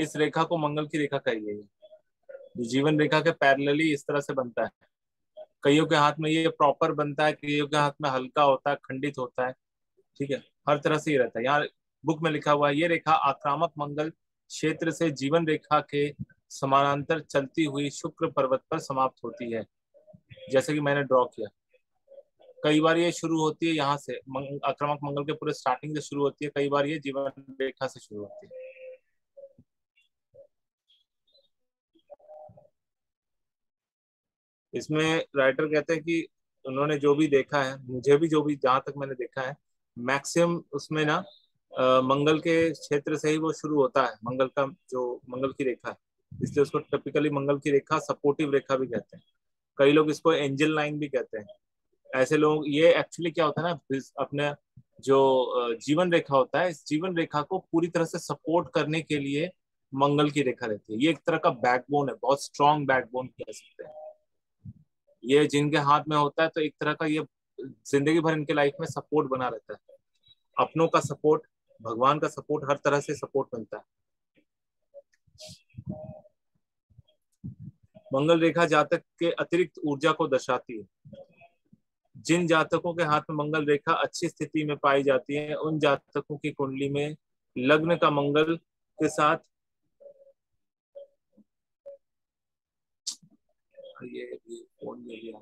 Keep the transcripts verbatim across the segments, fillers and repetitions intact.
इस रेखा को मंगल की रेखा कही गई है, जो जीवन रेखा के पैरेलली इस तरह से बनता है। कईयों के हाथ में ये प्रॉपर बनता है, कईयों के हाथ में हल्का होता है, खंडित होता है। ठीक है, हर तरह से ये रहता है। यहाँ बुक में लिखा हुआ है, ये रेखा आक्रामक मंगल क्षेत्र से जीवन रेखा के समानांतर चलती हुई शुक्र पर्वत पर समाप्त होती है, जैसे कि मैंने ड्रॉ किया। कई बार ये शुरू होती है यहाँ से, मंग, आक्रामक मंगल के पूरे स्टार्टिंग से शुरू होती है, कई बार ये जीवन रेखा से शुरू होती है। इसमें राइटर कहते हैं कि उन्होंने जो भी देखा है, मुझे भी जो भी जहां तक मैंने देखा है, मैक्सिमम उसमें ना अ, मंगल के क्षेत्र से ही वो शुरू होता है, मंगल का जो मंगल की रेखा है, इसलिए उसको टिपिकली मंगल की रेखा, सपोर्टिव रेखा भी कहते हैं। कई लोग इसको एंजल लाइन भी कहते हैं। ऐसे लोग, ये एक्चुअली क्या होता है ना, इस अपने जो अ, जीवन रेखा होता है, इस जीवन रेखा को पूरी तरह से सपोर्ट करने के लिए मंगल की रेखा रहती है। ये एक तरह का बैकबोन है, बहुत स्ट्रांग बैकबोन कह सकते हैं। ये जिनके हाथ में होता है तो एक तरह का ये जिंदगी भर इनके लाइफ में सपोर्ट बना रहता है, अपनों का सपोर्ट, भगवान का सपोर्ट, हर तरह से सपोर्ट मिलता है। मंगल रेखा जातक के अतिरिक्त ऊर्जा को दर्शाती है। जिन जातकों के हाथ में मंगल रेखा अच्छी स्थिति में पाई जाती है, उन जातकों की कुंडली में लग्न का मंगल के साथ ये, ये फोन में भी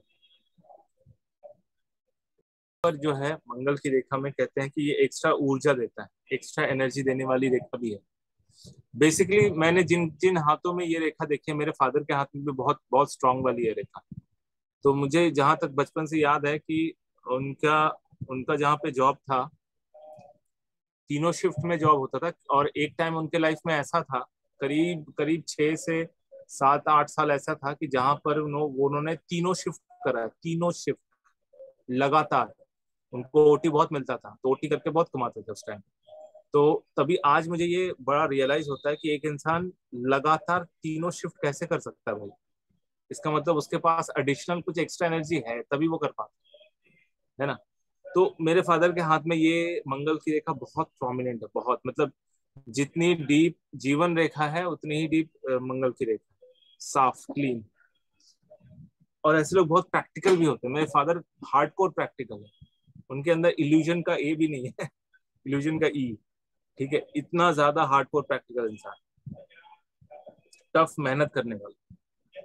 पर जो है मंगल की रेखा में कहते हैं कि ये एक्स्ट्रा ऊर्जा देता है, एक्स्ट्रा एनर्जी देने वाली रेखा भी है। बेसिकली मैंने जिन जिन हाथों में ये रेखा देखी है, मेरे फादर के हाथ में भी बहुत बहुत स्ट्रांग वाली है रेखा। तो मुझे जहां तक बचपन से याद है कि उनका उनका जहाँ पे जॉब था, तीनों शिफ्ट में जॉब होता था, और एक टाइम उनके लाइफ में ऐसा था, करीब करीब छह से सात आठ साल ऐसा था कि जहां पर उन्हों, उन्होंने तीनों शिफ्ट करा, तीनों शिफ्ट लगातार। उनको ओटी बहुत मिलता था, तो ओटी करके बहुत कमाते थे उस टाइम। तो तभी आज मुझे ये बड़ा रियलाइज होता है कि एक इंसान लगातार तीनों शिफ्ट कैसे कर सकता है भाई। इसका मतलब उसके पास एडिशनल कुछ एक्स्ट्रा एनर्जी है, तभी वो कर पाता है ना। तो मेरे फादर के हाथ में ये मंगल की रेखा बहुत प्रोमिनेंट है, बहुत, मतलब जितनी डीप जीवन रेखा है उतनी ही डीप मंगल की रेखा है, साफ क्लीन। और ऐसे लोग बहुत प्रैक्टिकल भी होते हैं। मेरे फादर हार्डकोर प्रैक्टिकल है, उनके अंदर इल्यूजन का ए भी नहीं है, इल्यूजन का ई। ठीक है, इतना ज्यादा हार्डकोर प्रैक्टिकल इंसान, टफ मेहनत करने वाला।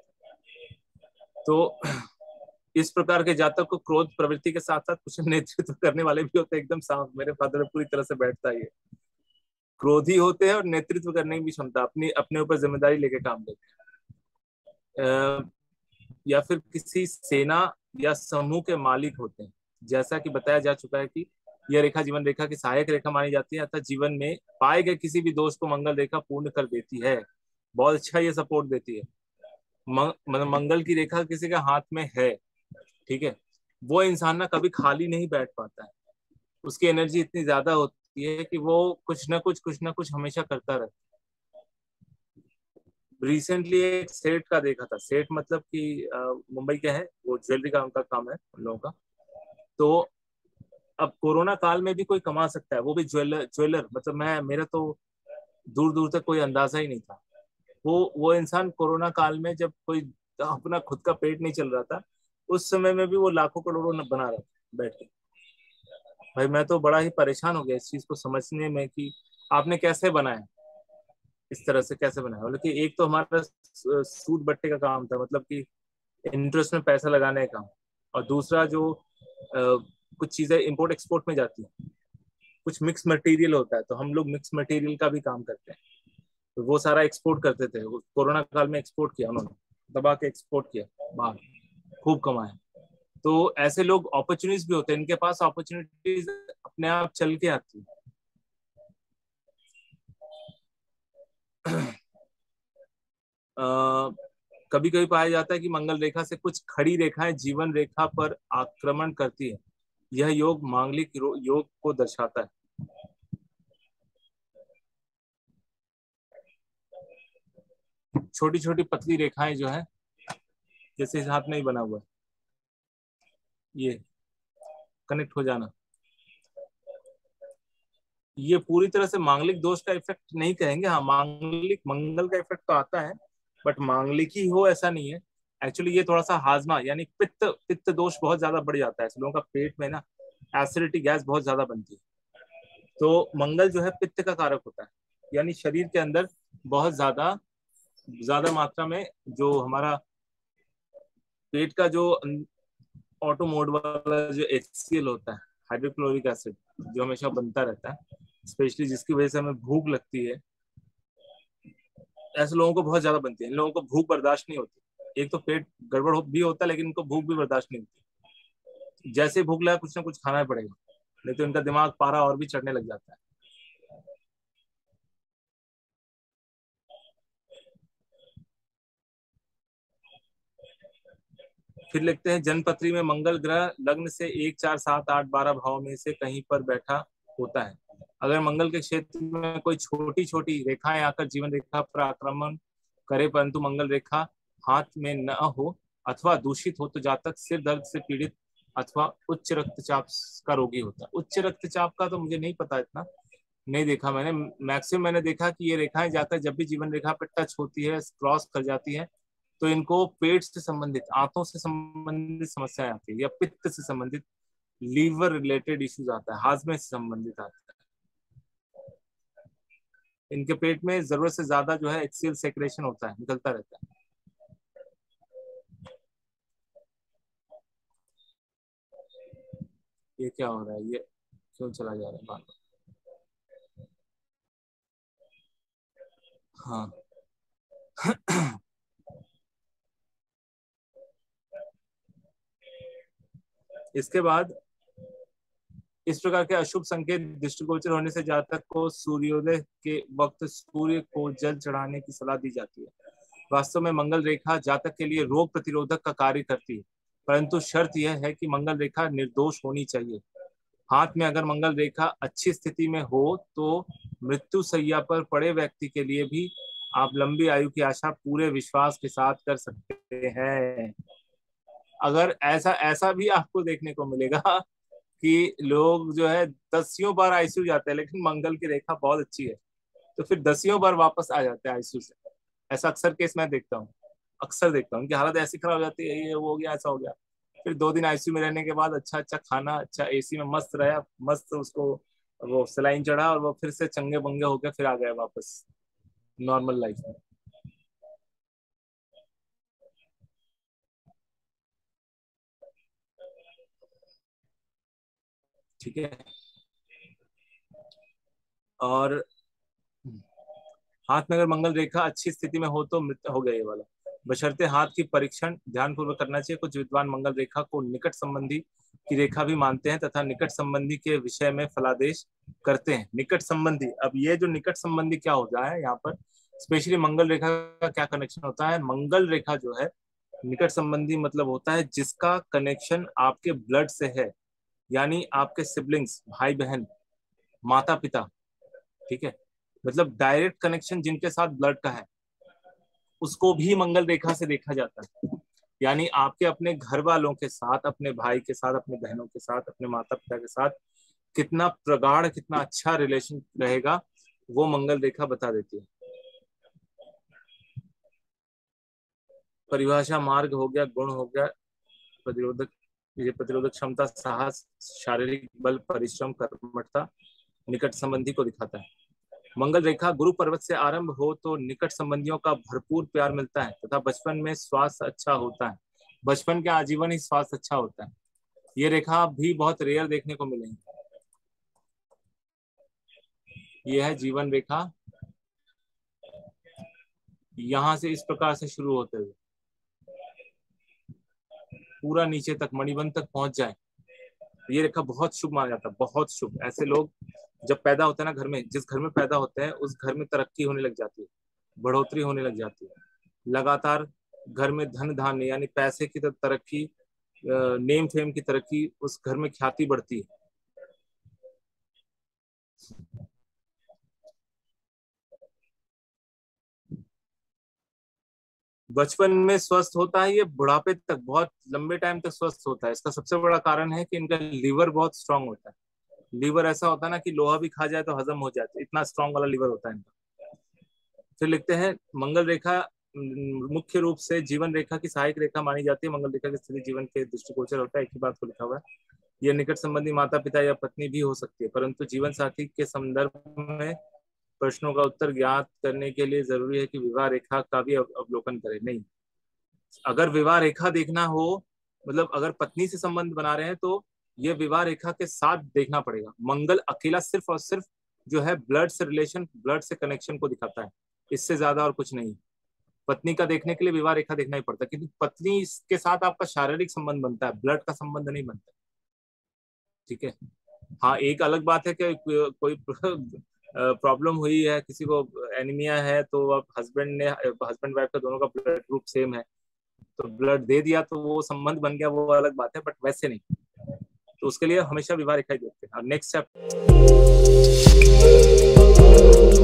तो इस प्रकार के जातक को क्रोध प्रवृत्ति के साथ साथ कुछ नेतृत्व करने वाले भी होते हैं, एकदम साफ। मेरे फादर में पूरी तरह से बैठता है ये, क्रोधी होते हैं और नेतृत्व करने की भी क्षमता, अपनी अपने ऊपर जिम्मेदारी लेके काम करते हैं। या फिर किसी सेना या समूह के मालिक होते हैं। जैसा कि बताया जा चुका है कि यह रेखा जीवन रेखा की सहायक रेखा मानी जाती है, अतः जीवन में पाए गए किसी भी दोष को मंगल रेखा पूर्ण कर देती है। बहुत अच्छा ये सपोर्ट देती है। मतलब मंगल की रेखा किसी के हाथ में है, ठीक है, वो इंसान ना कभी खाली नहीं बैठ पाता है। उसकी एनर्जी इतनी ज्यादा होती है कि वो कुछ ना कुछ कुछ ना कुछ हमेशा करता रहता है। रिसेंटली एक सेठ का देखा था, सेठ मतलब कि अ, मुंबई के है वो, ज्वेलरी का उनका काम है उन लोगों का। तो अब कोरोना काल में भी कोई कमा सकता है, वो भी ज्वेलर ज्वेलर मतलब मैं, मेरा तो दूर दूर तक कोई अंदाजा ही नहीं था। वो वो इंसान कोरोना काल में, जब कोई अपना खुद का पेट नहीं चल रहा था, उस समय में भी वो लाखों करोड़ों न बना रहा था बैठ के। भाई मैं तो बड़ा ही परेशान हो गया इस चीज को समझने में कि आपने कैसे बनाया, इस तरह से कैसे बनाया। मतलब कि एक तो हमारा सूट बट्टे का काम था, मतलब कि इंटरेस्ट में पैसा लगाने का काम, और दूसरा जो अ, कुछ चीजें इंपोर्ट एक्सपोर्ट में जाती है, कुछ मिक्स मटेरियल होता है, तो हम लोग मिक्स मटेरियल का भी काम करते हैं। तो वो सारा एक्सपोर्ट करते थे, कोरोना काल में एक्सपोर्ट किया उन्होंने, दबा के एक्सपोर्ट किया बाहर, खूब कमाए। तो ऐसे लोग अपॉर्चुनिटीज भी होते हैं, इनके पास अपॉर्चुनिटीज अपने आप चल के आती है। कभी कभी पाया जाता है कि मंगल रेखा से कुछ खड़ी रेखाएं जीवन रेखा पर आक्रमण करती है। यह योग मांगलिक योग को दर्शाता है। छोटी छोटी पतली रेखाएं जो है, जैसे इस हाथ में ही बना हुआ है, ये कनेक्ट हो जाना, ये पूरी तरह से मांगलिक दोष का इफेक्ट नहीं कहेंगे, हाँ मांगलिक मंगल का इफेक्ट तो आता है, बट मांगलिक ही हो ऐसा नहीं है। एक्चुअली ये थोड़ा सा हाजमा यानी पित्त पित्त दोष बहुत ज्यादा बढ़ जाता है, ऐसे लोगों का पेट में ना एसिडिटी गैस बहुत ज्यादा बनती है। तो मंगल जो है पित्त का कारक होता है, यानी शरीर के अंदर बहुत ज्यादा ज्यादा मात्रा में जो हमारा पेट का जो ऑटो मोड वाला जो एच सी एल होता है, हाइड्रोक्लोरिक एसिड, जो हमेशा बनता रहता है, स्पेशली जिसकी वजह से हमें भूख लगती है, ऐसे लोगों को बहुत ज्यादा बनती है। इन लोगों को भूख बर्दाश्त नहीं होती, एक तो पेट गड़बड़ हो, भी होता है, लेकिन इनको भूख भी बर्दाश्त नहीं होती। जैसे भूख लगा कुछ ना कुछ खाना ही पड़ेगा, नहीं तो इनका दिमाग पारा और भी चढ़ने लग जाता है। फिर लिखते हैं जन्मपत्री में मंगल ग्रह लग्न से एक चार सात आठ बारह भाव में से कहीं पर बैठा होता है। अगर मंगल के क्षेत्र में कोई छोटी छोटी रेखाएं आकर जीवन रेखा पर आक्रमण करे, परंतु मंगल रेखा हाथ में न हो अथवा दूषित हो, तो जातक सिर दर्द से पीड़ित अथवा उच्च रक्तचाप का रोगी होता है। उच्च रक्तचाप का तो मुझे नहीं पता, इतना नहीं देखा मैंने। मैक्सिमम मैंने देखा कि ये रेखाएं जाकर जब भी जीवन रेखा पर टच होती है, क्रॉस कर जाती है, तो इनको पेट से संबंधित, आंतों से संबंधित समस्याएं आती है, या पित्त से संबंधित लीवर रिलेटेड इश्यूज आता है, हाजमे से संबंधित आता है। इनके पेट में जरूरत से ज्यादा जो है एचसीएल सेक्रेशन होता है, निकलता रहता है। ये क्या हो रहा है, ये क्यों चला जा रहा है बार बार? हाँ। इसके बाद इस प्रकार के अशुभ संकेत दृष्टिगोचर होने से जातक को सूर्योदय के वक्त सूर्य को जल चढ़ाने की सलाह दी जाती है। वास्तव में मंगल रेखा जातक के लिए रोग प्रतिरोधक का कार्य करती है, परंतु शर्त यह है कि मंगल रेखा निर्दोष होनी चाहिए। हाथ में अगर मंगल रेखा अच्छी स्थिति में हो तो मृत्यु सैया पर पड़े व्यक्ति के लिए भी आप लंबी आयु की आशा पूरे विश्वास के साथ कर सकते हैं। अगर ऐसा ऐसा भी आपको देखने को मिलेगा कि लोग जो है दसियों बार आईसीयू जाते हैं, लेकिन मंगल की रेखा बहुत अच्छी है, तो फिर दसियों बार वापस आ जाते हैं आईसीयू से। ऐसा अक्सर केस मैं देखता हूँ, अक्सर देखता हूँ, उनकी हालत ऐसी खराब हो जाती है, ये वो हो गया ऐसा हो गया। फिर दो दिन आईसीयू में रहने के बाद अच्छा अच्छा खाना, अच्छा एसी में मस्त रहा, मस्त उसको वो सलाइन चढ़ा, और वो फिर से चंगे बंगे होकर फिर आ गए वापस नॉर्मल लाइफ में। ठीक है। और हाथ में अगर मंगल रेखा अच्छी स्थिति में हो तो मृत हो गया ये वाला, बशर्ते हाथ की परीक्षण ध्यानपूर्वक करना चाहिए। कुछ विद्वान मंगल रेखा को निकट संबंधी की रेखा भी मानते हैं तथा निकट संबंधी के विषय में फलादेश करते हैं। निकट संबंधी, अब ये जो निकट संबंधी क्या होता है यहाँ पर, स्पेशली मंगल रेखा का क्या कनेक्शन होता है? मंगल रेखा जो है निकट संबंधी मतलब होता है जिसका कनेक्शन आपके ब्लड से है, यानी आपके सिबलिंग्स, भाई बहन, माता पिता, ठीक है, मतलब डायरेक्ट कनेक्शन जिनके साथ ब्लड का है, उसको भी मंगल रेखा से देखा जाता है। यानी आपके अपने घर वालों के साथ, अपने भाई के साथ, अपने बहनों के साथ, अपने माता पिता के साथ कितना प्रगाढ़, कितना अच्छा रिलेशन रहेगा, वो मंगल रेखा बता देती है। परिभाषा मार्ग हो गया, गुण हो गया, प्रतिरोधक, ये प्रतिरोधक क्षमता, साहस, शारीरिक बल, परिश्रम, कर्मठता निकट संबंधी को दिखाता है। मंगल रेखा गुरु पर्वत से आरंभ हो तो निकट संबंधियों का भरपूर प्यार मिलता है तथा बचपन में स्वास्थ्य अच्छा होता है। बचपन के आजीवन ही स्वास्थ्य अच्छा होता है। ये रेखा भी बहुत रेयर देखने को मिलेगी। ये है जीवन रेखा, यहां से इस प्रकार से शुरू होते हुए पूरा नीचे तक मणिबंध तक पहुंच जाए, ये रेखा बहुत शुभ माना जाता है, बहुत शुभ। ऐसे लोग जब पैदा होते हैं ना घर में, जिस घर में पैदा होते हैं उस घर में तरक्की होने लग जाती है, बढ़ोतरी होने लग जाती है, लगातार घर में धन धान्य यानी पैसे की तरक्की, नेम फेम की तरक्की, उस घर में ख्याति बढ़ती है। बचपन में स्वस्थ होता है, ये बुढ़ापे तक बहुत लंबे टाइम तक स्वस्थ होता है। इसका सबसे बड़ा कारण है कि इनका लीवर बहुत स्ट्रांग होता है। लीवर ऐसा होता है ना कि लोहा भी खा जाए तो हजम हो जाता है, इतना स्ट्रांग वाला लीवर होता है इनका। फिर लिखते हैं मंगल रेखा मुख्य रूप से जीवन रेखा की सहायक रेखा मानी जाती है। मंगल रेखा की स्थिति जीवन के दृष्टिगोचर होता है, एक ही बात को लिखा हुआ है। यह निकट संबंधी माता पिता या पत्नी भी हो सकती है, परंतु जीवन साथी के संदर्भ में प्रश्नों का उत्तर ज्ञात करने के लिए जरूरी है कि विवाह रेखा का भी अवलोकन करें। नहीं, अगर विवाह रेखा देखना हो, मतलब अगर पत्नी से संबंध बना रहे हैं तो ये विवाह रेखा के साथ देखना पड़ेगा। मंगल अकेला सिर्फ और सिर्फ जो है ब्लड से रिलेशन, ब्लड से कनेक्शन को दिखाता है, इससे ज्यादा और कुछ नहीं। पत्नी का देखने के लिए विवाह रेखा देखना ही पड़ता है, क्योंकि पत्नी के साथ आपका शारीरिक संबंध बनता है, ब्लड का संबंध नहीं बनता। ठीक है। हाँ, एक अलग बात है कि कोई प्रॉब्लम हुई है, किसी को एनीमिया है, तो अब हस्बैंड ने हस्बैंड वाइफ का दोनों का ब्लड ग्रुप सेम है तो ब्लड दे दिया तो वो संबंध बन गया, वो अलग बात है, बट वैसे नहीं। तो उसके लिए हमेशा विवाह रेखा ही देखते हैं। Next step